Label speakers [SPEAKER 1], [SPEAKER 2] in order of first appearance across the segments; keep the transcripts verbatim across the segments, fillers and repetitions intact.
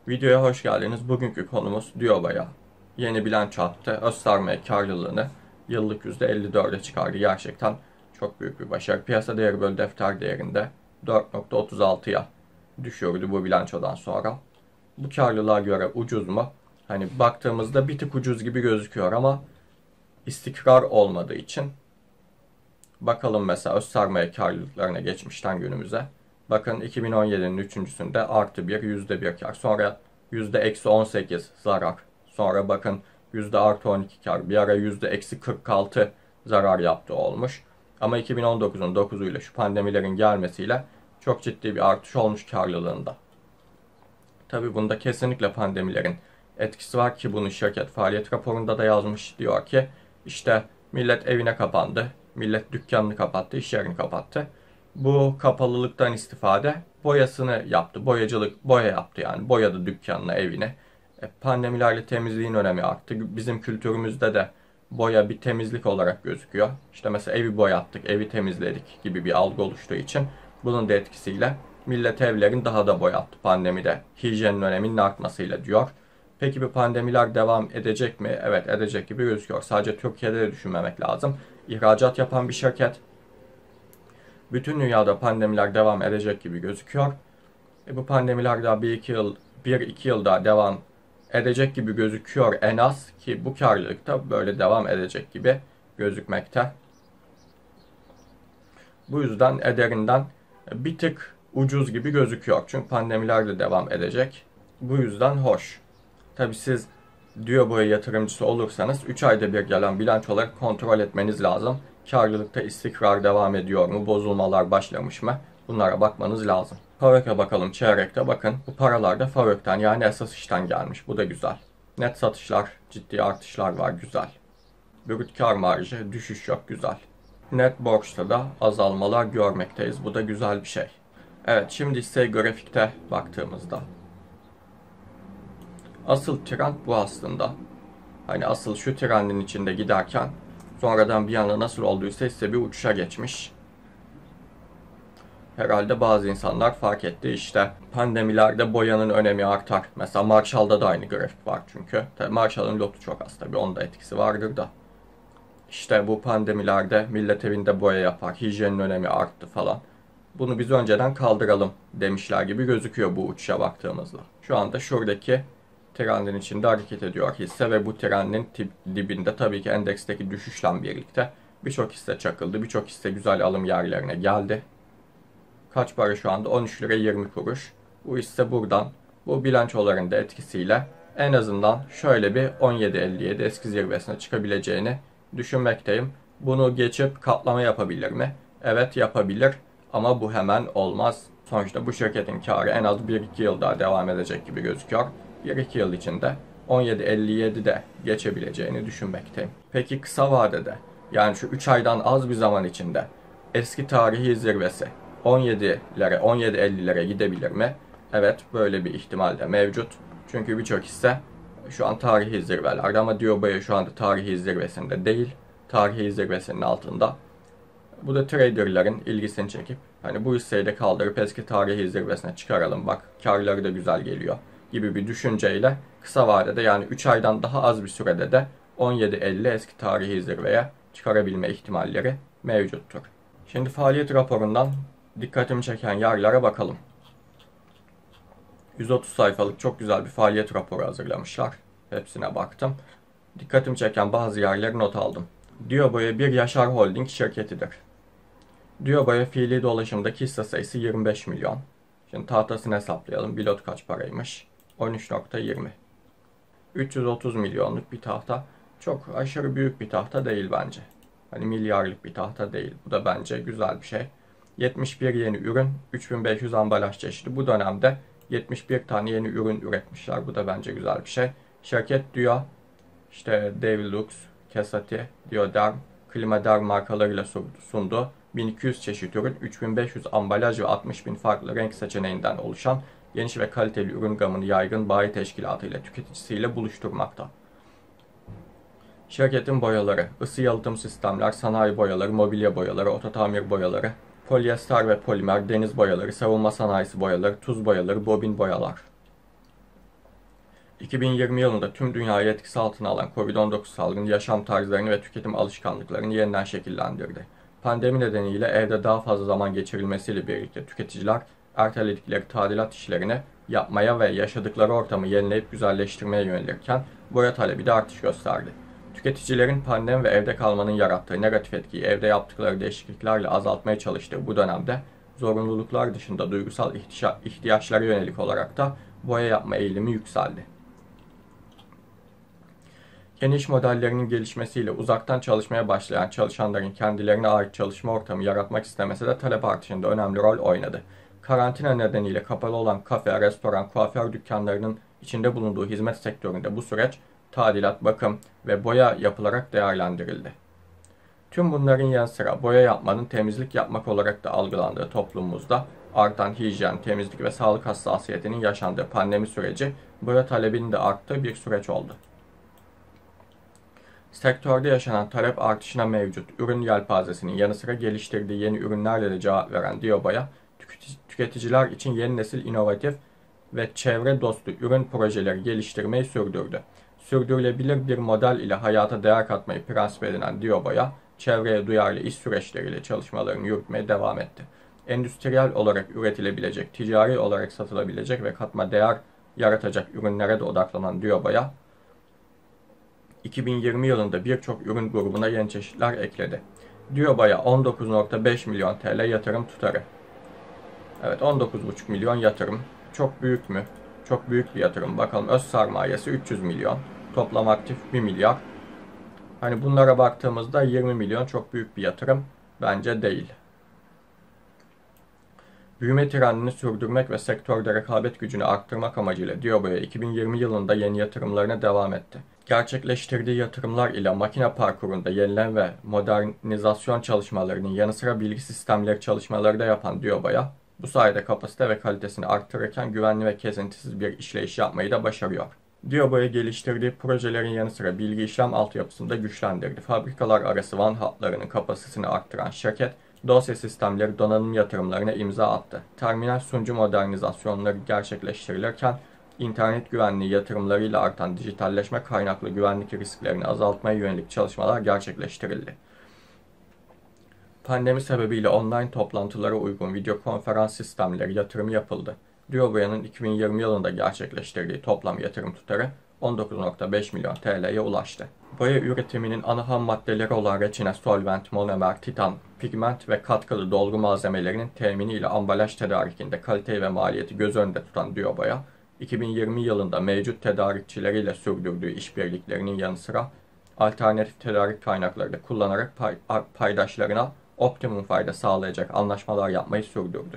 [SPEAKER 1] Videoya hoş geldiniz. Bugünkü konumuz Dioba'ya yeni bilanço attı. Öz sermaye karlılığını yıllık yüzde elli dörde çıkardı. Gerçekten çok büyük bir başarı. Piyasa değeri bölü defter değerinde dört nokta otuz altıya düşürdü bu bilançodan sonra. Bu karlılığa göre ucuz mu? Hani baktığımızda bir tık ucuz gibi gözüküyor ama istikrar olmadığı için bakalım mesela öz sermaye karlılıklarına geçmişten günümüze. Bakın iki bin on yedinin üçüncüsünde artı bir, yüzde bir kar. Sonra yüzde eksi on sekiz zarar. Sonra bakın yüzde artı on iki kar. Bir ara yüzde eksi kırk altı zarar yaptı olmuş. Ama iki bin on dokuzun dokuzuyla şu pandemilerin gelmesiyle çok ciddi bir artış olmuş karlılığında. Tabi bunda kesinlikle pandemilerin etkisi var ki bunu şirket faaliyet raporunda da yazmış. Diyor ki işte millet evine kapandı. Millet dükkanını kapattı, iş yerini kapattı. Bu kapalılıktan istifade boyasını yaptı. Boyacılık boya yaptı yani. Boyadı dükkanını, evini. E, pandemilerle temizliğin önemi arttı. Bizim kültürümüzde de boya bir temizlik olarak gözüküyor. İşte mesela evi boyattık, evi temizledik gibi bir algı oluştuğu için bunun da etkisiyle millet evlerini daha da boyattı pandemide. Hijyenin öneminin artmasıyla diyor. Peki bu pandemiler devam edecek mi? Evet, edecek gibi gözüküyor. Sadece Türkiye'de de düşünmemek lazım. İhracat yapan bir şirket. Bütün dünyada pandemiler devam edecek gibi gözüküyor. E bu pandemiler daha bir iki yıl, bir iki yıl daha devam edecek gibi gözüküyor en az ki bu karlılık da böyle devam edecek gibi gözükmekte. Bu yüzden ederinden bir tık ucuz gibi gözüküyor. Çünkü pandemiler de devam edecek. Bu yüzden hoş. Tabi siz Diyoboya yatırımcısı olursanız üç ayda bir gelen bilançoları kontrol etmeniz lazım. Karlılıkta istikrar devam ediyor mu? Bozulmalar başlamış mı? Bunlara bakmanız lazım. Favök'e bakalım çeyrekte. Bakın bu paralar da Favök'ten yani esas işten gelmiş. Bu da güzel. Net satışlar, ciddi artışlar var. Güzel. Brüt kar marjı düşüş yok. Güzel. Net borçta da azalmalar görmekteyiz. Bu da güzel bir şey. Evet, şimdi ise grafikte baktığımızda asıl trend bu aslında. Hani asıl şu trendin içinde giderken sonradan bir anda nasıl olduysa ise bir uçuşa geçmiş. Herhalde bazı insanlar fark etti işte pandemilerde boyanın önemi artar. Mesela Marshall'da da aynı grafik var çünkü. Tabii Marshall'ın lotu çok az tabii onun da etkisi vardır da. İşte bu pandemilerde millet evinde boya yapar, hijyenin önemi arttı falan. Bunu biz önceden kaldıralım demişler gibi gözüküyor bu uçuşa baktığımızda. Şu anda şuradaki trendin içinde hareket ediyor hisse ve bu trendin dibinde tabii ki endeksteki düşüşle birlikte birçok hisse çakıldı. Birçok hisse güzel alım yerlerine geldi. Kaç para şu anda? on üç lira yirmi kuruş. Bu hisse buradan bu bilançoların da etkisiyle en azından şöyle bir on yedi elli yedi eski zirvesine çıkabileceğini düşünmekteyim. Bunu geçip katlama yapabilir mi? Evet, yapabilir ama bu hemen olmaz. Sonuçta bu şirketin karı en az bir iki yıl daha devam edecek gibi gözüküyor. bir iki yıl içinde on yedi elli yedide geçebileceğini düşünmekteyim. Peki kısa vadede yani şu üç aydan az bir zaman içinde eski tarihi zirvesi on yedilere on yedi ellilere gidebilir mi? Evet, böyle bir ihtimal de mevcut. Çünkü birçok hisse şu an tarihi zirvelerde ama Diobaya şu anda tarihi zirvesinde değil. Tarihi zirvesinin altında. Bu da traderların ilgisini çekip hani bu hisseyi de kaldırıp eski tarihi zirvesine çıkaralım bak karları da güzel geliyor gibi bir düşünceyle kısa vadede yani üç aydan daha az bir sürede de on yedi elli eski tarihi zirveye çıkarabilme ihtimalleri mevcuttur. Şimdi faaliyet raporundan dikkatimi çeken yerlere bakalım. yüz otuz sayfalık çok güzel bir faaliyet raporu hazırlamışlar. Hepsine baktım. Dikkatimi çeken bazı yerleri not aldım. Diyoboya bir Yaşar Holding şirketidir. Diyoboya fiili dolaşımdaki hisse sayısı yirmi beş milyon. Şimdi tahtasını hesaplayalım. Bilot kaç paraymış? on üç nokta yirmi. üç yüz otuz milyonluk bir tahta. Çok aşırı büyük bir tahta değil bence. Hani milyarlık bir tahta değil. Bu da bence güzel bir şey. yetmiş bir yeni ürün, üç bin beş yüz ambalaj çeşidi. Bu dönemde yetmiş bir tane yeni ürün üretmişler. Bu da bence güzel bir şey. Şirket diyor işte Devilux, Kesati, Dioderm, Klimaderm markalarıyla sundu. bin iki yüz çeşit ürün, üç bin beş yüz ambalaj ve altmış bin farklı renk seçeneğinden oluşan geniş ve kaliteli ürün gamını yaygın bayi teşkilatı ile tüketicisiyle buluşturmakta. Şirketin boyaları, ısı yalıtım sistemler, sanayi boyaları, mobilya boyaları, ototamir boyaları, polyester ve polimer, deniz boyaları, savunma sanayisi boyaları, tuz boyaları, bobin boyalar. iki bin yirmi yılında tüm dünyayı etkisi altına alan Covid on dokuz salgını yaşam tarzlarını ve tüketim alışkanlıklarını yeniden şekillendirdi. Pandemi nedeniyle evde daha fazla zaman geçirilmesiyle birlikte tüketiciler erteledikleri tadilat işlerini yapmaya ve yaşadıkları ortamı yenileyip güzelleştirmeye yönelirken boya talebi de artış gösterdi. Tüketicilerin pandemi ve evde kalmanın yarattığı negatif etkiyi evde yaptıkları değişikliklerle azaltmaya çalıştığı bu dönemde zorunluluklar dışında duygusal ihtiyaçlara yönelik olarak da boya yapma eğilimi yükseldi. Yeni iş modellerinin gelişmesiyle uzaktan çalışmaya başlayan çalışanların kendilerine ait çalışma ortamı yaratmak istemesi de talep artışında önemli rol oynadı. Karantina nedeniyle kapalı olan kafe, restoran, kuaför dükkanlarının içinde bulunduğu hizmet sektöründe bu süreç tadilat, bakım ve boya yapılarak değerlendirildi. Tüm bunların yanı sıra boya yapmanın temizlik yapmak olarak da algılandığı toplumumuzda artan hijyen, temizlik ve sağlık hassasiyetinin yaşandığı pandemi süreci boya talebinin de arttığı bir süreç oldu. Sektörde yaşanan talep artışına mevcut ürün yelpazesinin yanı sıra geliştirdiği yeni ürünlerle de cevap veren Dioboya, tüketiciler için yeni nesil inovatif ve çevre dostu ürün projeleri geliştirmeyi sürdürdü. Sürdürülebilir bir model ile hayata değer katmayı prensip edinen Dioboya, çevreye duyarlı iş süreçleriyle çalışmalarını yürütmeye devam etti. Endüstriyel olarak üretilebilecek, ticari olarak satılabilecek ve katma değer yaratacak ürünlere de odaklanan Dioboya, iki bin yirmi yılında birçok ürün grubuna yeni çeşitler ekledi. Dioboya on dokuz nokta beş milyon T L yatırım tutarı. Evet, on dokuz buçuk milyon yatırım. Çok büyük mü? Çok büyük bir yatırım. Bakalım, öz sermayesi üç yüz milyon. Toplam aktif bir milyar. Hani bunlara baktığımızda yirmi milyon çok büyük bir yatırım. Bence değil. Büyüme trendini sürdürmek ve sektörde rekabet gücünü arttırmak amacıyla Dioboya iki bin yirmi yılında yeni yatırımlarına devam etti. Gerçekleştirdiği yatırımlar ile makine parkurunda yenileme ve modernizasyon çalışmalarının yanı sıra bilgi sistemleri çalışmaları da yapan Dioboya, bu sayede kapasite ve kalitesini arttırırken güvenli ve kesintisiz bir işleyiş yapmayı da başarıyor. Dioboya geliştirdiği projelerin yanı sıra bilgi işlem altyapısını da güçlendirdi. Fabrikalar arası WAN hatlarının kapasitesini arttıran şirket, dosya sistemleri donanım yatırımlarına imza attı. Terminal sunucu modernizasyonları gerçekleştirilirken, internet güvenliği yatırımlarıyla artan dijitalleşme kaynaklı güvenlik risklerini azaltmaya yönelik çalışmalar gerçekleştirildi. Pandemi sebebiyle online toplantılara uygun video konferans sistemleri yatırımı yapıldı. Dioboya'nın iki bin yirmi yılında gerçekleştirdiği toplam yatırım tutarı on dokuz nokta beş milyon T L'ye ulaştı. Boya üretiminin ana ham maddeleri olan reçine, solvent, monomer, titan, pigment ve katkılı dolgu malzemelerinin temini ile ambalaj tedarikinde kaliteyi ve maliyeti göz önünde tutan Dioboya, iki bin yirmi yılında mevcut tedarikçileriyle sürdürdüğü işbirliklerinin yanı sıra alternatif tedarik kaynakları da kullanarak pay, paydaşlarına optimum fayda sağlayacak anlaşmalar yapmayı sürdürdü.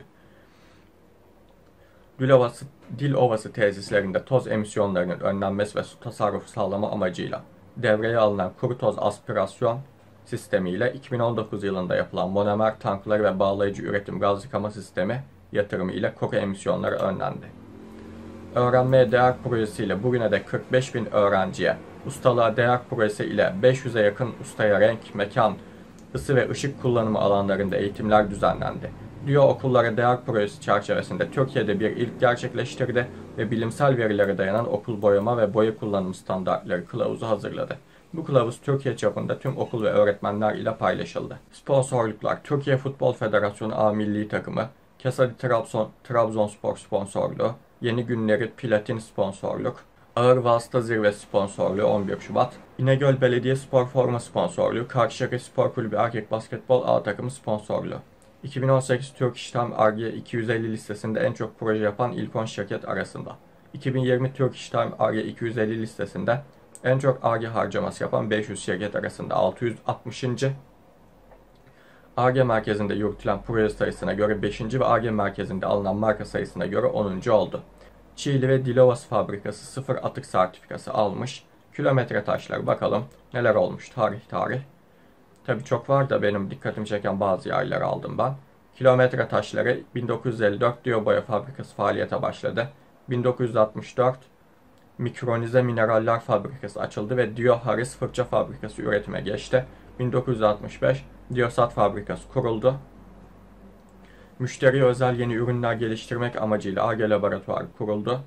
[SPEAKER 1] Dil ovası, dil ovası tesislerinde toz emisyonlarının önlenmesi ve su tasarrufu sağlama amacıyla devreye alınan kuru toz aspirasyon sistemiyle iki bin on dokuz yılında yapılan monomer tankları ve bağlayıcı üretim gaz yıkama sistemi yatırımı ile kuru emisyonları önlendi. Öğrenmeye değer projesiyle bugüne de kırk beş bin öğrenciye, ustalığa değer projesi ile beş yüze yakın ustaya renk, mekan, ısı ve ışık kullanımı alanlarında eğitimler düzenlendi. Dio okullara değer projesi çerçevesinde Türkiye'de bir ilk gerçekleştirdi ve bilimsel verilere dayanan okul boyama ve boya kullanımı standartları kılavuzu hazırladı. Bu kılavuz Türkiye çapında tüm okul ve öğretmenler ile paylaşıldı. Sponsorluklar: Türkiye Futbol Federasyonu A Milli Takımı, Kesadi Trabzon, Trabzonspor sponsorluğu, Yeni Günleri Platin sponsorluk, Ağır Vasıta Zirve sponsorluğu on bir Şubat, İnegöl Belediye Spor Forma sponsorluğu, Karşıyaka Spor Kulübü Erkek Basketbol A takımı sponsorluğu. iki bin on sekiz Türk İş Time Ar-Ge iki yüz elli listesinde en çok proje yapan ilk on şirket arasında. iki bin yirmi Türk İş Time Ar-Ge iki yüz elli listesinde en çok Ar-Ge harcaması yapan beş yüz şirket arasında altı yüz altmışıncı Ar-Ge merkezinde yürütülen proje sayısına göre beşinci ve Ar-Ge merkezinde alınan marka sayısına göre onuncu oldu. Çiğli ve Dilovası fabrikası sıfır atık sertifikası almış. Kilometre taşları, bakalım neler olmuş tarih tarih. Tabii çok var da benim dikkatimi çeken bazı yerleri aldım ben. Kilometre taşları bin dokuz yüz elli dört Dioboya fabrikası faaliyete başladı. bin dokuz yüz altmış dört Mikronize Mineraller Fabrikası açıldı ve Dio Haris Fırça Fabrikası üretime geçti. bin dokuz yüz altmış beş Diosat Fabrikası kuruldu. Müşteriye özel yeni ürünler geliştirmek amacıyla Ar-Ge laboratuvarı kuruldu.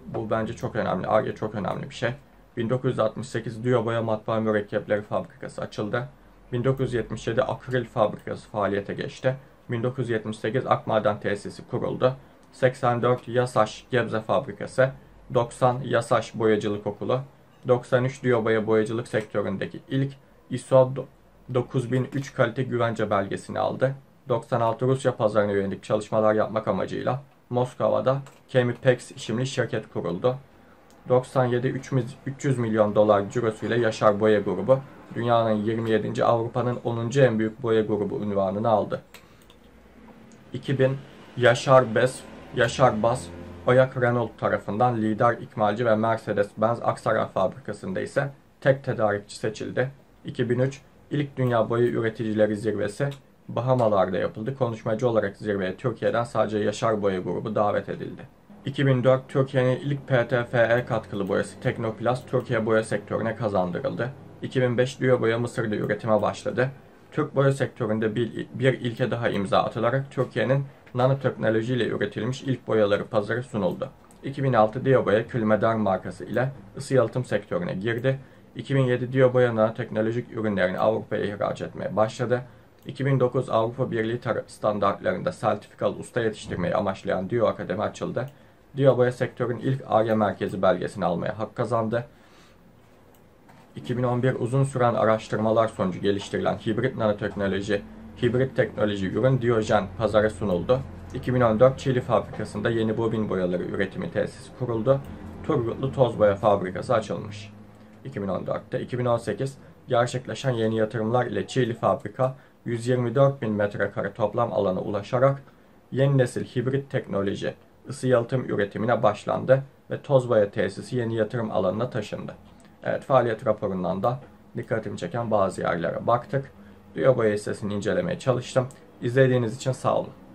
[SPEAKER 1] Bu bence çok önemli. Ar-Ge çok önemli bir şey. bin dokuz yüz altmış sekiz Diyo Boya Matbaa Mürekkepleri Fabrikası açıldı. bin dokuz yüz yetmiş yedi Akril Fabrikası faaliyete geçti. bin dokuz yüz yetmiş sekiz Akmaden Tesisi kuruldu. seksen dört Yasaş Gebze Fabrikası, doksan Yasaş Boyacılık Okulu, doksan üç Diyo Boya boyacılık sektöründeki ilk I S O dokuz bin üç kalite güvence belgesini aldı. doksan altı Rusya pazarına yönelik çalışmalar yapmak amacıyla Moskova'da Chemipex isimli şirket kuruldu. doksan yedi üç yüz milyon dolar cirosuyla Yaşar Boya Grubu, dünyanın yirmi yedinci Avrupa'nın onuncu en büyük boya grubu unvanını aldı. iki bin Yaşar Bes, Yaşar Bas, Oyak Renault tarafından lider ikmalci ve Mercedes-Benz Aksaray fabrikasında ise tek tedarikçi seçildi. iki bin üç İlk Dünya Boya Üreticileri Zirvesi Bahamalar'da yapıldı. Konuşmacı olarak zirveye Türkiye'den sadece Yaşar Boya Grubu davet edildi. iki bin dört Türkiye'nin ilk P T F E katkılı boyası Teknoplast Türkiye boya sektörüne kazandırıldı. iki bin beş Diyo Boya Mısır'da üretime başladı. Türk boya sektöründe bir, bir ilke daha imza atılarak Türkiye'nin nanoteknoloji ile üretilmiş ilk boyaları pazara sunuldu. iki bin altı Diyo Boya Külmeder markası ile ısı yalıtım sektörüne girdi. iki bin yedi Diyo Boya nanoteknolojik ürünlerini Avrupa'ya ihraç etmeye başladı. iki bin dokuz Avrupa Birliği standartlarında sertifikalı usta yetiştirmeyi amaçlayan Diyo Akademi açıldı. Diyo Boya sektörün ilk Ar-Ge merkezi belgesini almaya hak kazandı. iki bin on bir uzun süren araştırmalar sonucu geliştirilen hibrit nanoteknoloji, hibrit teknoloji ürün Diyojen pazara sunuldu. iki bin on dört Çiğli fabrikasında yeni bobin boyaları üretimi tesisi kuruldu. Turgutlu toz boya fabrikası açılmış. iki bin on dörtte iki bin on sekiz gerçekleşen yeni yatırımlar ile Çiğli fabrika yüz yirmi dört bin metrekare toplam alana ulaşarak yeni nesil hibrit teknoloji, ısı yalıtım üretimine başlandı ve toz boya tesisi yeni yatırım alanına taşındı. Evet, faaliyet raporundan da dikkatimi çeken bazı yerlere baktık. Diyo Boya hissesini incelemeye çalıştım. İzlediğiniz için sağ olun.